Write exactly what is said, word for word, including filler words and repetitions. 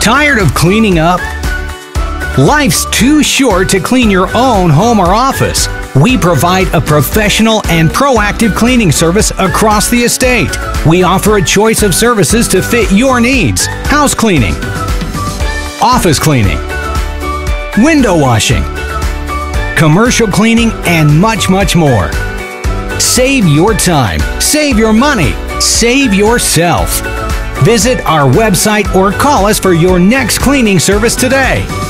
Tired of cleaning up? Life's too short to clean your own home or office. We provide a professional and proactive cleaning service across the estate. We offer a choice of services to fit your needs: house cleaning, office cleaning, window washing, commercial cleaning, and much, much more. Save your time, save your money, save yourself. Visit our website or call us for your next cleaning service today.